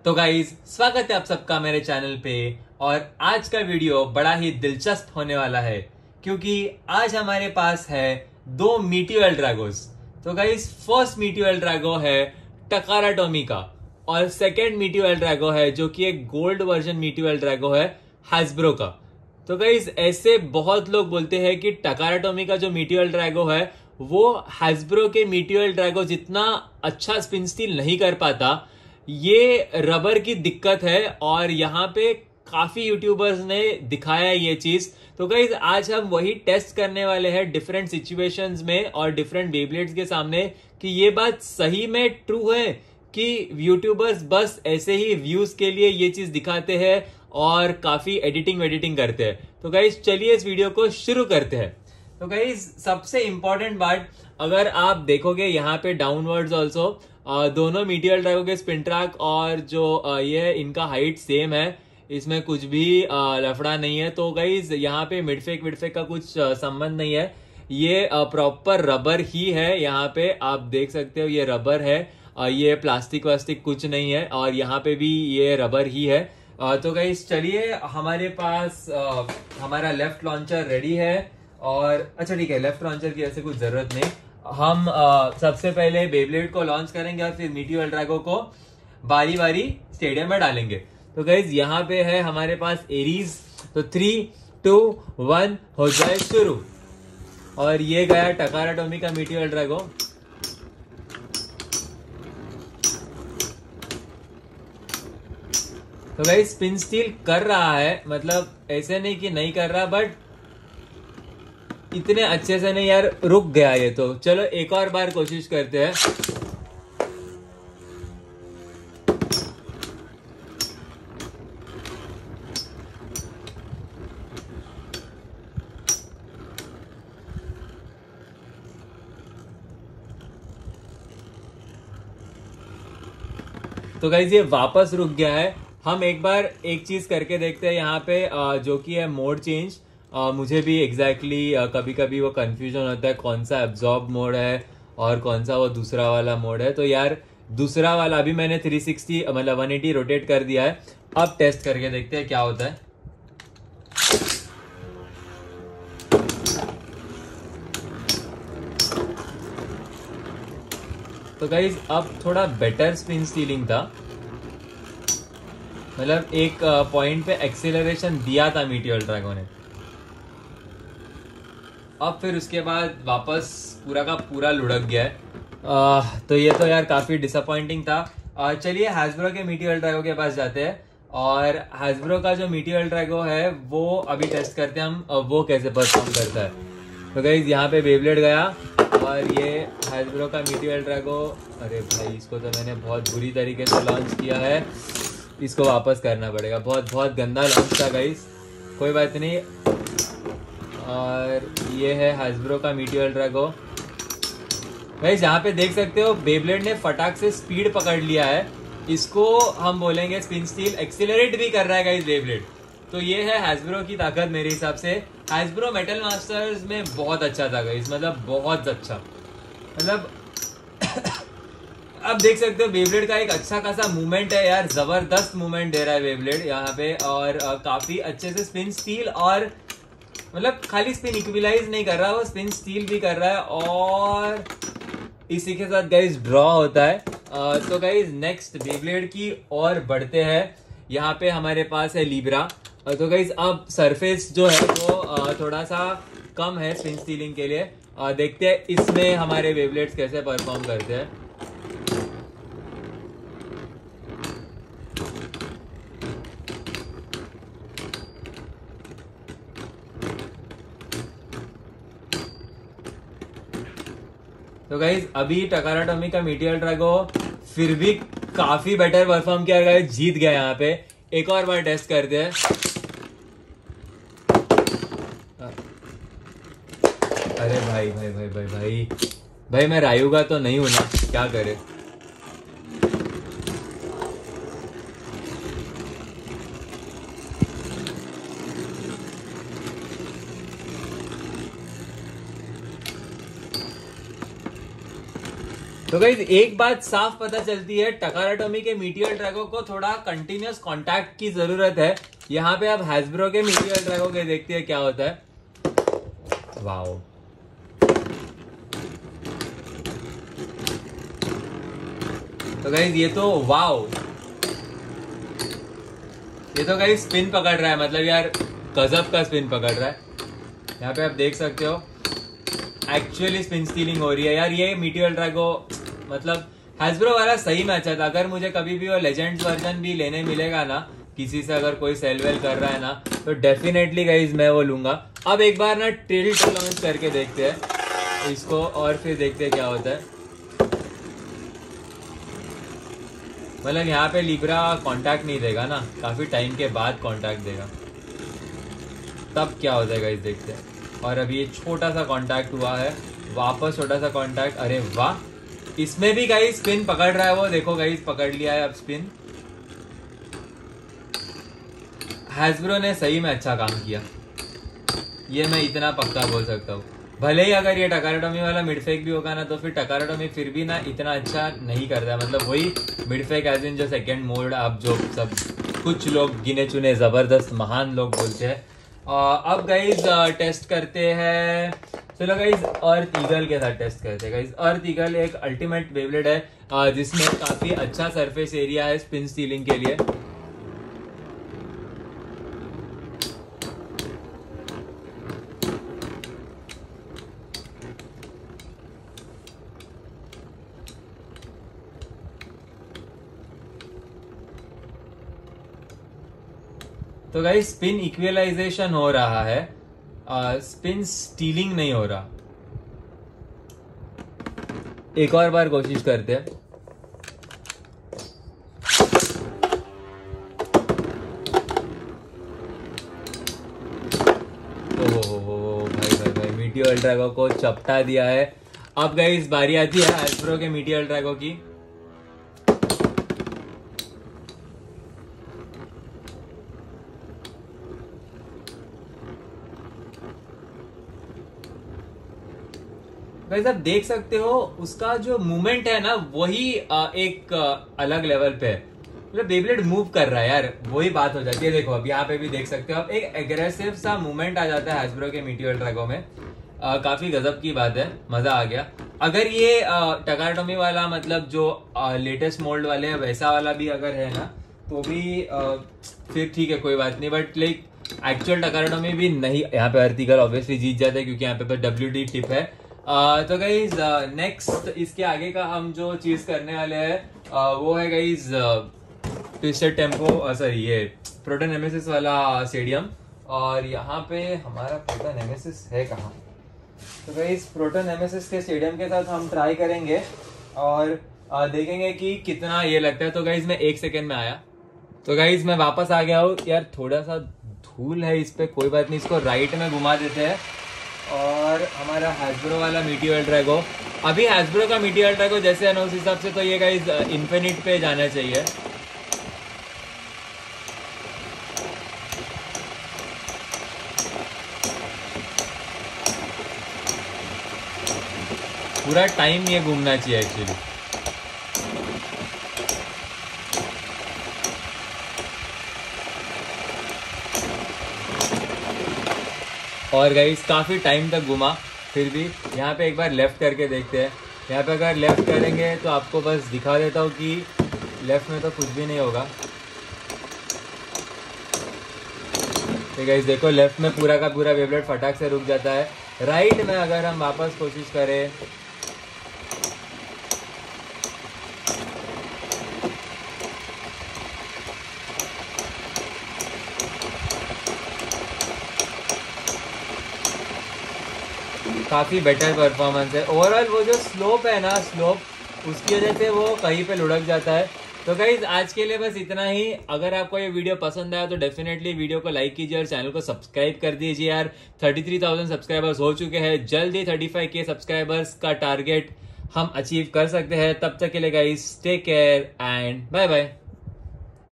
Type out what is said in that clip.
तो गाइज स्वागत है आप सबका मेरे चैनल पे। और आज का वीडियो बड़ा ही दिलचस्प होने वाला है क्योंकि आज हमारे पास है दो मीटियो ड्रैगोस। तो गाइज फर्स्ट मीटियो ड्रैगो है टकारा टोमी का और सेकेंड मीटियो ड्रैगो है जो कि एक गोल्ड वर्जन मीटियो ड्रैगो है हैस्ब्रो का। तो गाइज ऐसे बहुत लोग बोलते हैं कि टकारा टोमी का जो मीटियो ड्रैगो है वो हैस्ब्रो के मीटियो ड्रैगो जितना अच्छा स्पिन स्टील नहीं कर पाता। ये रबर की दिक्कत है और यहाँ पे काफी यूट्यूबर्स ने दिखाया ये चीज। तो गाइस आज हम वही टेस्ट करने वाले हैं डिफरेंट सिचुएशंस में और डिफरेंट बेब्लेड्स के सामने कि ये बात सही में ट्रू है कि यूट्यूबर्स बस ऐसे ही व्यूज के लिए ये चीज दिखाते हैं और काफी एडिटिंग करते हैं। तो गाइस चलिए इस वीडियो को शुरू करते हैं। तो गाइस सबसे इंपॉर्टेंट बात, अगर आप देखोगे यहाँ पे डाउनवर्ड्स ऑल्सो दोनों मीटियो ड्रैगो के स्पिन ट्रैक और जो ये इनका हाइट सेम है, इसमें कुछ भी लफड़ा नहीं है। तो गाइस यहाँ पे मिडफेक का कुछ संबंध नहीं है, ये प्रॉपर रबर ही है। यहाँ पे आप देख सकते हो ये रबर है, ये प्लास्टिक वास्टिक कुछ नहीं है और यहाँ पे भी ये रबर ही है। तो गाइस चलिए हमारे पास हमारा लेफ्ट लॉन्चर रेडी है और अच्छा ठीक है, लेफ्ट लॉन्चर की ऐसे कुछ जरूरत नहीं। हम सबसे पहले बेब्लेड को लॉन्च करेंगे और फिर मीटियो ड्रैगो को बारी बारी स्टेडियम में डालेंगे। तो गाइज यहाँ पे है हमारे पास एरीज। तो 3, 2, 1 हो जाए शुरू। और ये गया टकारा टोमी का मीटियो ड्रैगो। तो गाइज स्पिन स्टील कर रहा है, मतलब ऐसे नहीं कि नहीं कर रहा, बट इतने अच्छे से नहीं यार, रुक गया ये। तो चलो एक और बार कोशिश करते हैं। तो गाइस ये वापस रुक गया है। हम एक बार एक चीज करके देखते हैं यहाँ पे जो कि है मोड चेंज। मुझे भी एग्जैक्टली कभी कभी वो कंफ्यूजन होता है कौन सा एब्जॉर्ब मोड है और कौन सा वो दूसरा वाला मोड है। तो यार दूसरा वाला अभी मैंने 360 मतलब 180 रोटेट कर दिया है। अब टेस्ट करके देखते हैं क्या होता है। तो गाइज अब थोड़ा बेटर स्पिन स्टीलिंग था, मतलब एक पॉइंट पे एक्सेलरेशन दिया था मीटियो ड्रैगो ने। अब फिर उसके बाद वापस पूरा का पूरा लुढ़क गया है। तो ये तो यार काफी डिसअपॉइंटिंग था। चलिए हैस्ब्रो के मीटियो ड्रैगो के पास जाते हैं और हैस्ब्रो का जो मीटियो ड्रैगो है वो अभी टेस्ट करते हैं हम वो कैसे परफॉर्म करता है। तो गाइस यहाँ पे बेब्लेड गया और ये हैस्ब्रो का मीटियो ड्रैगो। अरे भाई इसको तो मैंने बहुत बुरी तरीके से लॉन्च किया है, इसको वापस करना पड़ेगा। बहुत गंदा लॉन्च था गाइस, कोई बात नहीं। और ये है हैस्ब्रो का मीटियो ड्रैगो। गाइस यहाँ पे देख सकते हो बेब्लेड ने फटाक से स्पीड पकड़ लिया है। इसको हम बोलेंगे स्पिन स्टील। एक्सीलरेट भी कर रहा है गाइस बेब्लेड। तो ये है हैस्ब्रो की ताकत मेरे हिसाब से। हैस्ब्रो मेटल मास्टर्स में बहुत अच्छा था गाइस, मतलब बहुत अच्छा। मतलब अब देख सकते हो बेब्लेड का एक अच्छा खासा मूवमेंट है यार, जबरदस्त मूवमेंट दे रहा है बेब्लेड यहाँ पे। और काफी अच्छे से स्पिन स्टील और मतलब खाली स्पिन इक्विलाइज नहीं कर रहा, वो स्पिन स्टील भी कर रहा है। और इसी के साथ गाइज ड्रॉ होता है। तो गाइज नेक्स्ट बेब्लेड की और बढ़ते हैं। यहाँ पे हमारे पास है लीब्रा। तो गाइज अब सरफेस जो है वो थोड़ा सा कम है स्पिन स्टीलिंग के लिए। देखते हैं इसमें हमारे बेब्लेड्स कैसे परफॉर्म करते हैं। तो गाइज अभी टकारा टोमी का मीटियो ड्रैगो फिर भी काफी बेटर परफॉर्म किया गाइज, जीत गया यहाँ पे। एक और बार टेस्ट करते हैं। अरे भाई मैं रायुगा तो नहीं हूं ना, क्या करे। तो गाइस एक बात साफ पता चलती है, टकाराटोमी के मीटियोर ड्रैगो को थोड़ा कंटिन्यूअस कांटेक्ट की जरूरत है। यहाँ पे आप हैस्ब्रो के मीटियोर ड्रैगो के देखते हैं क्या होता है। वाओ, तो गाइस ये तो वाओ, ये तो गाइस स्पिन पकड़ रहा है, मतलब यार गजब का स्पिन पकड़ रहा है। यहाँ पे आप देख सकते हो एक्चुअली स्पिन स्टीलिंग हो रही है यार। ये मीटियोर ड्रैगो मतलब हैस्ब्रो वाला सही में अच्छा था। अगर मुझे कभी भी वो लेजेंड्स वर्जन भी लेने मिलेगा ना किसी से, अगर कोई सेल वेल कर रहा है ना, तो डेफिनेटली गाइस मैं वो लूंगा। अब एक बार ना टिल्ट लॉन्च करके देखते हैं इसको और फिर देखते हैं क्या होता है। मतलब यहाँ पे लिब्रा कांटेक्ट नहीं देगा ना, काफी टाइम के बाद कांटेक्ट देगा, तब क्या होता है गाइस देखते हैं। और अभी ये छोटा सा कांटेक्ट हुआ है, वापस छोटा सा कांटेक्ट। अरे वाह, इसमें भी गाइस स्पिन पकड़ रहा है वो, देखो गाइस पकड़ लिया है अब स्पिन। हैस्ब्रो ने सही में अच्छा काम किया, ये मैं इतना पक्का बोल सकता हूँ। भले ही अगर ये टकाराटोमी वाला मिडफेक भी होगा ना, तो फिर टकाराटोमी फिर भी ना इतना अच्छा नहीं करता है। मतलब वही मिडफेक एज इन जो सेकेंड मोड, अब जो सब कुछ लोग गिने चुने जबरदस्त महान लोग बोलते हैं। अब गाइज टेस्ट करते हैं, चलो गाइज अर्थ ईगल के साथ टेस्ट करते हैं। गाइज अर्थ ईगल एक अल्टीमेट बेब्लेड है जिसमें काफी अच्छा सरफेस एरिया है स्पिन स्टीलिंग के लिए। तो गाइस स्पिन इक्वलाइजेशन हो रहा है, स्पिन स्टीलिंग नहीं हो रहा। एक और बार कोशिश करते हैं। ओहो भाई मीटियोर ड्रैगो को चपटा दिया है। अब गाइस बारी आती है हैस्ब्रो के मीटियोर ड्रैगो की। गाइस आप देख सकते हो उसका जो मूवमेंट है ना, वही एक अलग लेवल पे है। मतलब बेब्लेड मूव कर रहा है यार, वही बात हो जाती है। देखो अब यहाँ पे भी देख सकते हो आप, एक एग्रेसिव सा मूवमेंट आ जाता है हैस्ब्रो के मीटियोर ड्रैगो में। काफी गजब की बात है, मजा आ गया। अगर ये टकाराटोमी वाला मतलब जो लेटेस्ट मोल्ड वाले है वैसा वाला भी अगर है ना, तो भी फिर ठीक है, कोई बात नहीं। बट लाइक एक्चुअल टकाराटोमी भी नहीं, यहाँ पे अर्थ ईगल ऑब्वियसली जीत जाता है क्योंकि यहाँ पे WD टिप है। तो गाइज नेक्स्ट इसके आगे का हम जो चीज करने वाले हैं वो है गाइज ट्विस्टेड टेम्पो, सॉरी ये प्रोटोन नेमेसिस वाला स्टेडियम। और यहाँ पे हमारा प्रोटोन नेमेसिस है कहाँ? तो गाइज प्रोटोन नेमेसिस के स्टेडियम के साथ हम ट्राई करेंगे और देखेंगे कि कितना ये लगता है। तो गाइज मैं 1 सेकेंड में आया। तो गाइज मैं वापस आ गया हूँ यार, थोड़ा सा धूल है इस पे, कोई बात नहीं, इसको राइट में घुमा देते हैं। और हमारा हैस्ब्रो वाला मीटियोर ड्रैगो, अभी हैस्ब्रो का मीटियोर ड्रैगो जैसे है ना उस हिसाब से तो ये गाइस इन्फिनिट पे जाना चाहिए। पूरा टाइम ये घूमना चाहिए एक्चुअली। और गाइस काफ़ी टाइम तक घुमा, फिर भी यहाँ पे एक बार लेफ्ट करके देखते हैं। यहाँ पे अगर लेफ्ट करेंगे तो आपको बस दिखा देता हूँ कि लेफ्ट में तो कुछ भी नहीं होगा। तो गाइस देखो लेफ्ट में पूरा का पूरा बेब्लेड फटाक से रुक जाता है। राइट में अगर हम वापस कोशिश करें काफ़ी बेटर परफॉर्मेंस है। ओवरऑल वो जो स्लोप है ना, स्लोप उसकी वजह से वो कहीं पे लुढ़क जाता है। तो गाइज आज के लिए बस इतना ही। अगर आपको ये वीडियो पसंद आया तो डेफिनेटली वीडियो को लाइक कीजिए और चैनल को सब्सक्राइब कर दीजिए यार। 33,000 सब्सक्राइबर्स हो चुके हैं, जल्दी 35K सब्सक्राइबर्स का टारगेट हम अचीव कर सकते हैं। तब तक के लिए guys take care and bye bye.